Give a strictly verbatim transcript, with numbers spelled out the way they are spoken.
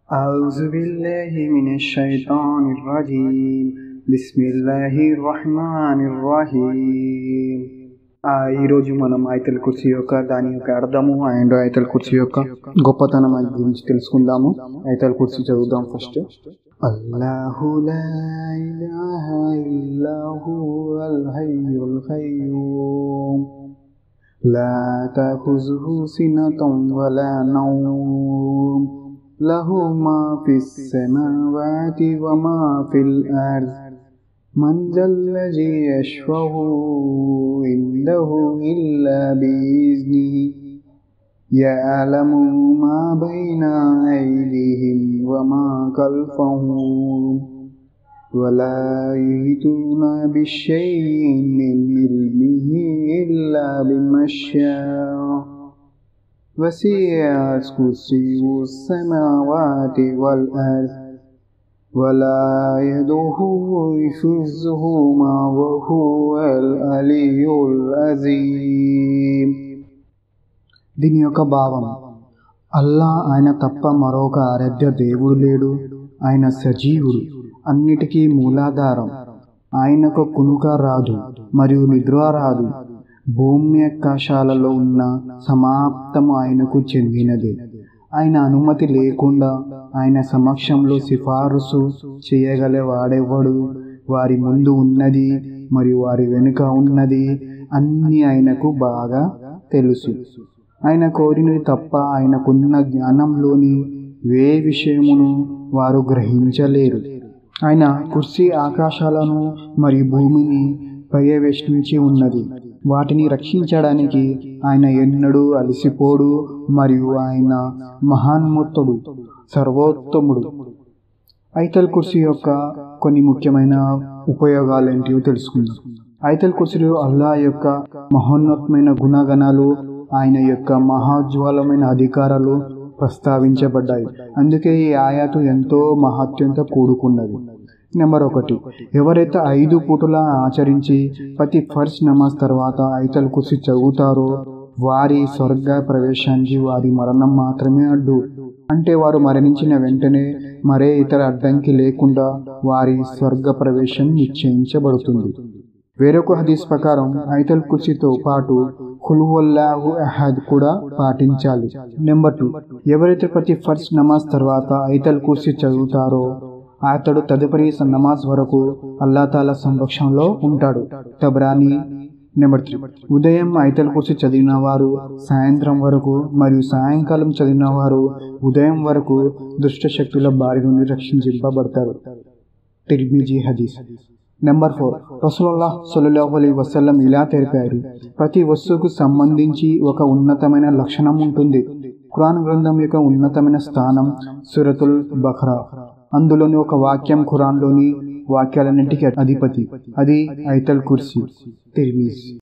أعوذ بالله من الشيطان الرجيم بسم الله الرحمن الرحيم ఈరోజు మనం ఆయతుల్ కుర్సీ యొక్క దాని యొక్క అర్థము అండ్ ఆయతుల్ కుర్సీ యొక్క గొప్పతనం గురించి తెలుసుకుందాము. ఆయతుల్ కుర్సీ చదువుదాం. ఫస్ట్ అల్లాహు లా ఇలాహా ఇల్లా హువల్ హయ్యుల్ ఖయ్యూమ్ లా తఖుజుహు సినతున్ వలా నౌమ్ లహు మా ఫిస్ సమావాతి వమా ఫిల్ అర్ద్ మన్ జల్లజీ యష్ఫహు ఇందహు ఇల్లా బిఇజ్నిహి యఅలము మా బైన ఐదిహిం వమా ఖల్ఫహుం వలా యుహీతూన బిషైఇన్ మిన్ ఇల్మిహి ఇల్లా బిమాషాఅ వసి'a కుర్సియ్యుహు السماوات والأرض ولا يؤوده حفظهما وهو العلي العظيم. దీని యొక్క భావం, అల్లా ఆయన తప్ప మరొక ఆరాధ్య దేవుడు లేడు. ఆయన సజీవుడు, అన్నిటికీ మూలాధారం. ఆయనకు కునుక రాదు మరియు నిద్ర రాదు. భూమి ఆకాశాలలో ఉన్న సమాప్తము ఆయనకు చెందినదే. ఆయన అనుమతి లేకుండా ఆయన సమక్షంలో సిఫారసు చేయగలవాడెవడు? వారి ముందు ఉన్నది మరియు వారి వెనుక ఉన్నది అన్నీ ఆయనకు బాగా తెలుసు. ఆయన కోరినది తప్ప ఆయనకున్న జ్ఞానంలోని ఏ విషయమును వారు గ్రహించలేరు. ఆయన కుర్సీ ఆకాశాలను మరియు భూమిని పర్యవేక్షించి ఉన్నది. వాటిని రక్షించడానికి ఆయన ఎన్నడూ అలసిపోడు మరియు ఆయన మహాన్ముతుడు, సర్వోత్తముడు. ఆయతుల్ కుర్సీ యొక్క కొన్ని ముఖ్యమైన ఉపయోగాలు ఏంటివో తెలుసుకుందాం. ఆయతుల్ కుర్సీలో అల్లా యొక్క మహోన్నతమైన గుణగణాలు, ఆయన యొక్క మహోజ్వలమైన అధికారాలు ప్రస్తావించబడ్డాయి. అందుకే ఈ ఆయాతు ఎంతో మహత్యంతో కూడుకున్నది. నెంబర్ ఒకటి, ఎవరైతే ఐదు పూటల ఆచరించి ప్రతి ఫర్జ్ నమాజ్ తర్వాత ఆయతుల్ కుర్సీ చదువుతారో వారి స్వర్గ ప్రవేశానికి వారి మరణం మాత్రమే అడ్డు. అంటే వారు మరణించిన వెంటనే మరే ఇతర అడ్డంకి లేకుండా వారి స్వర్గ ప్రవేశం నిశ్చయించబడుతుంది. వేరొక హదీస్ ప్రకారం ఆయతుల్ కుర్సీతో పాటు ఖుల్ హువల్లాహు అహద్ కూడా పాటించాలి. నెంబర్ టూ, ఎవరైతే ప్రతి ఫర్జ్ నమాజ్ తర్వాత ఆయతుల్ కుర్సీ చదువుతారో అతడు తదుపరి నమాజ్ వరకు అల్లా తాలా సంరక్షణలో ఉంటాడు. తబ్రానీ. నెంబర్ త్రీ, ఉదయం ఆయతుల్ కుర్సీ చదివిన వారు సాయంత్రం వరకు మరియు సాయంకాలం చదివిన వారు ఉదయం వరకు దుష్ట శక్తుల బారి నుండి రక్షించబడతారు. తిర్మిజీ హదీస్. నెంబర్ ఫోర్, రసూలుల్లాహ్ సల్లల్లాహు అలైహి వసల్లం ఇలా తెలిపారు, ప్రతి వస్తువుకు సంబంధించి ఒక ఉన్నతమైన లక్షణం ఉంటుంది. ఖురాన్ గ్రంథం యొక్క ఉన్నతమైన స్థానం సూరతుల్ బఖరా. అందులోని ఒక వాక్యం ఖురాన్లోని వాక్యాలన్నింటికీ అధిపతి. అది ఆయతుల్ కుర్సీ. తిర్మిజీ.